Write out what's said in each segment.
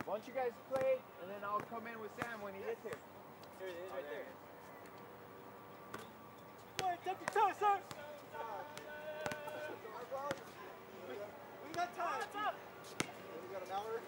Why don't you guys play, and then I'll come in with Sam when he gets here. Here it is, right there. Wait, take your time, sir. We got time. We got an hour.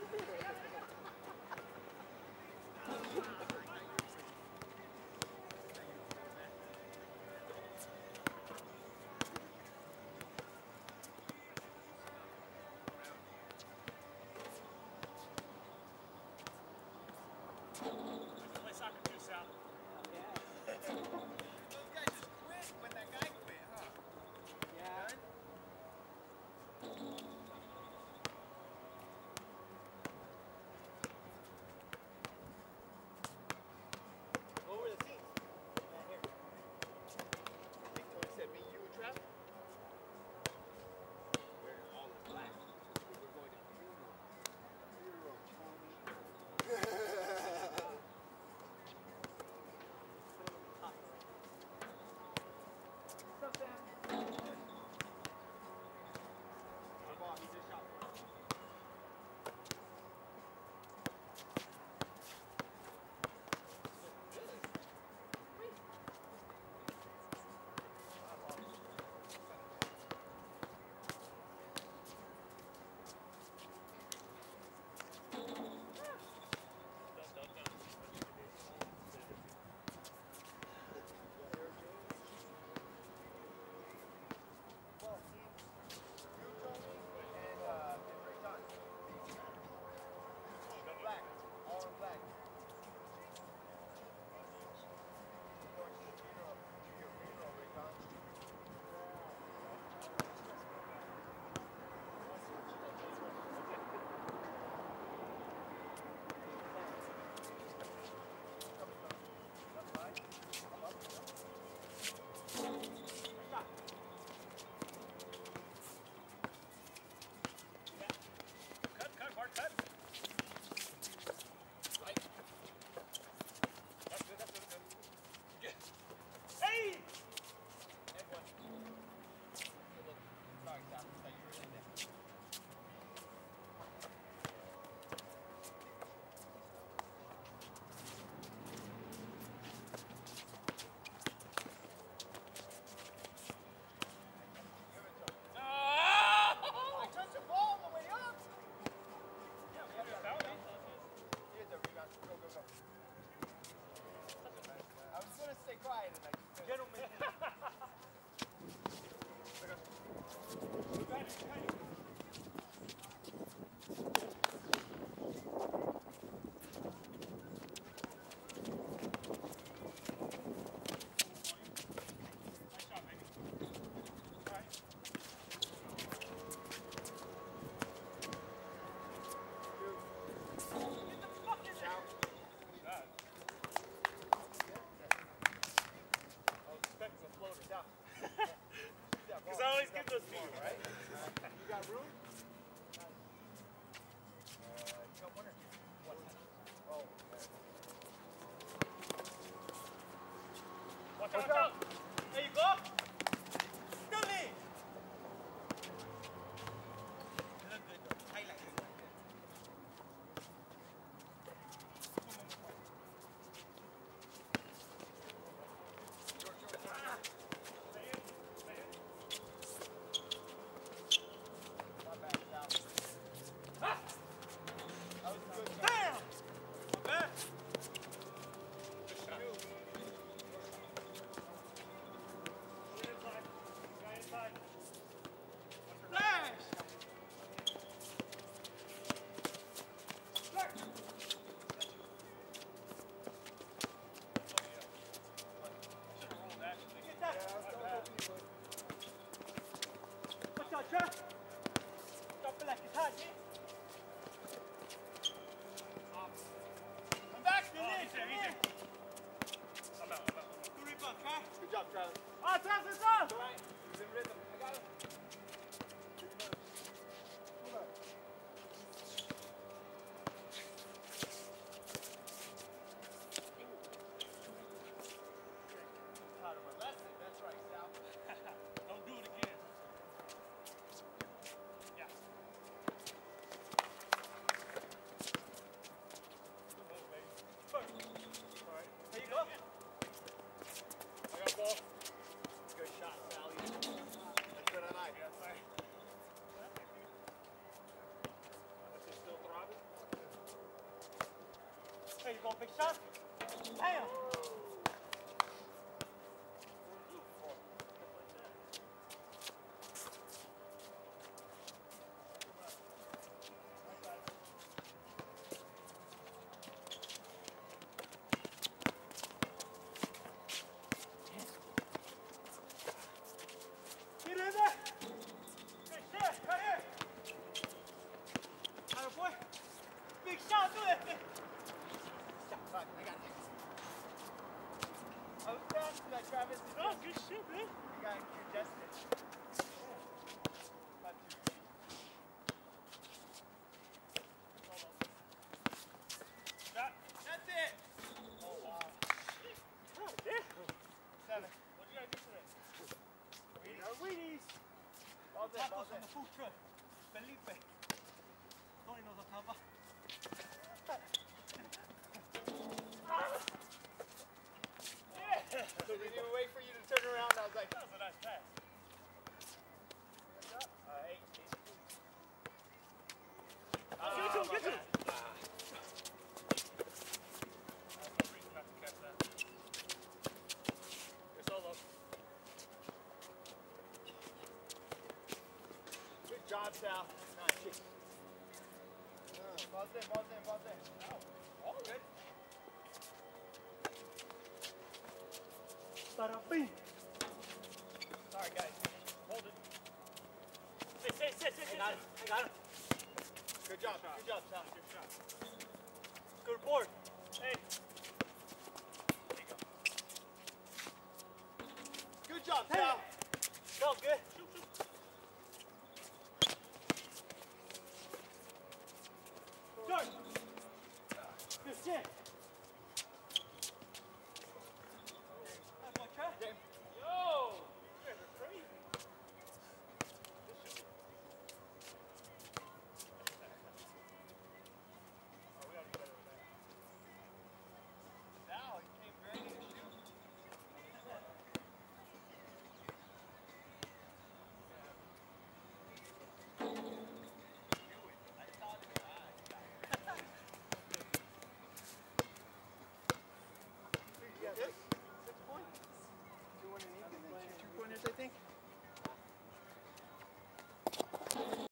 Play soccer too, Sal. Those guys just quit when that guy quit, huh? Yeah. go, big shot. Bam. Get in there. Good shot, right here. Atta boy. Big shot, do that thing. Fuck, I got it. I was fast to that, Travis. Oh, good shit, man. You got congested. About to. Shot. That's it. Oh, wow. God damn. 7. What you gotta do today? Wheaties. Balls in, Tacos balls on in. the food truck. Felipe. Tony knows what I'm talking about. So we didn't even wait for you to turn around. I was like, That was a nice pass. 8. Get to him, get to him. You're solo. Good job, Sal. Nice. Balls in, balls in, balls in. All good. Parabéns. Sorry, guys. Hold it. Sit. I got him. Good job, Sal. Good shot. Good board. Hey. Good job, Sal. Felt good.